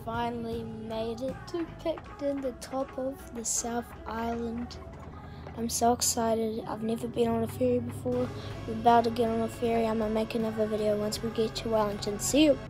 finally made it to Picton, the top of the South Island. I'm so excited. I've never been on a ferry before. We're about to get on a ferry. I'm gonna make another video once we get to Wellington. See you.